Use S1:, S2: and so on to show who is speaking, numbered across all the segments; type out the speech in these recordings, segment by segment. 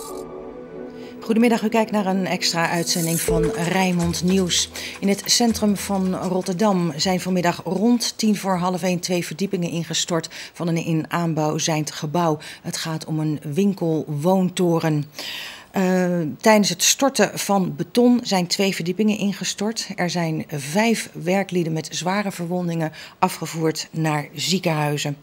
S1: Goedemiddag, u kijkt naar een extra uitzending van Rijnmond Nieuws. In het centrum van Rotterdam zijn vanmiddag rond 1:45 2 verdiepingen ingestort van een in aanbouw zijnd gebouw. Het gaat om een winkelwoontoren. Tijdens het storten van beton zijn 2 verdiepingen ingestort. Er zijn 5 werklieden met zware verwondingen afgevoerd naar ziekenhuizen.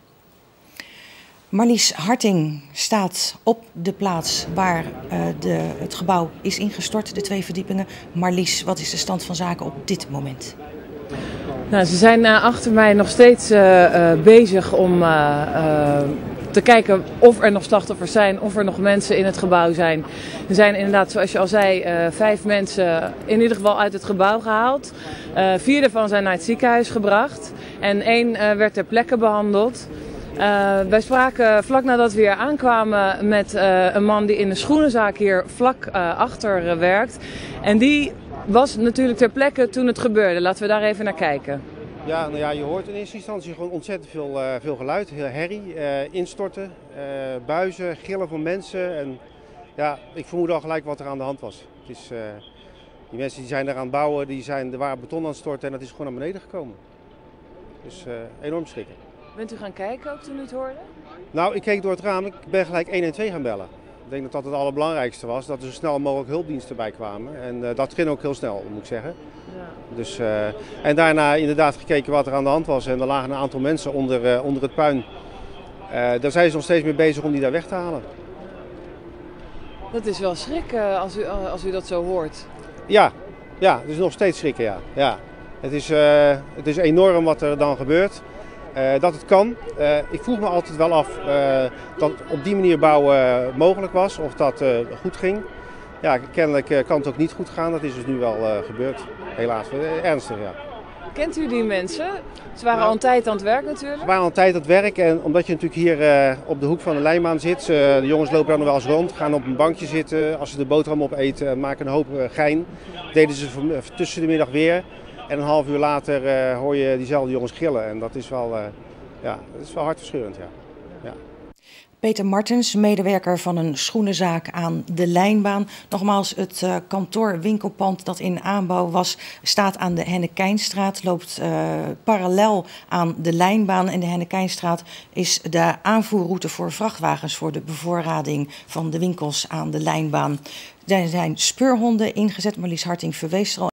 S1: Marlies Harting staat op de plaats waar het gebouw is ingestort, de 2 verdiepingen. Marlies, wat is de stand van zaken op dit moment?
S2: Nou, ze zijn achter mij nog steeds bezig om te kijken of er nog slachtoffers zijn, of er nog mensen in het gebouw zijn. Er zijn inderdaad, zoals je al zei, 5 mensen in ieder geval uit het gebouw gehaald. 4 daarvan zijn naar het ziekenhuis gebracht en 1 werd ter plekke behandeld. Wij spraken vlak nadat we hier aankwamen met een man die in de schoenenzaak hier vlak achter werkt. En die was natuurlijk ter plekke toen het gebeurde. Laten we daar even naar kijken.
S3: Ja, nou ja, je hoort in eerste instantie gewoon ontzettend veel geluid, heel herrie, instorten, buizen, gillen van mensen. En ja, ik vermoed al gelijk wat er aan de hand was. Het is, die mensen die zijn er aan het bouwen, er waren beton aan het storten en dat is gewoon naar beneden gekomen. Dus enorm schrikken.
S2: Bent u gaan kijken ook toen u het hoorde?
S3: Nou, ik keek door het raam. Ik ben gelijk 112 gaan bellen. Ik denk dat dat het allerbelangrijkste was. Dat er zo snel mogelijk hulpdiensten bij kwamen. En dat ging ook heel snel, moet ik zeggen. Ja. Dus, en daarna inderdaad gekeken wat er aan de hand was. En er lagen een aantal mensen onder het puin. Daar zijn ze nog steeds mee bezig om die daar weg te halen.
S2: Dat is wel schrik als u dat zo hoort.
S3: Ja, het is nog steeds schrikken, ja. Het is enorm wat er dan gebeurt. Dat het kan. Ik vroeg me altijd wel af dat op die manier bouwen mogelijk was, of dat goed ging. Ja, kennelijk kan het ook niet goed gaan. Dat is dus nu wel gebeurd. Helaas, ernstig, ja.
S2: Kent u die mensen? Ze waren al een tijd aan het werk natuurlijk.
S3: Ze waren al een tijd aan het werk en omdat je natuurlijk hier op de hoek van de lijnbaan zit. De jongens lopen daar nog wel eens rond, gaan op een bankje zitten. Als ze de boterham opeten, maken een hoop gein. Deden ze tussen de middag weer. En een half uur later hoor je diezelfde jongens gillen. En dat is wel, dat is wel hartverscheurend, ja.
S1: Peter Martens, medewerker van een schoenenzaak aan de Lijnbaan. Nogmaals, het kantoor-winkelpand dat in aanbouw was, staat aan de Hennekijnstraat, loopt parallel aan de Lijnbaan. En de Hennekijnstraat is de aanvoerroute voor vrachtwagens voor de bevoorrading van de winkels aan de Lijnbaan. Er zijn speurhonden ingezet. Marlies Harting verwees er al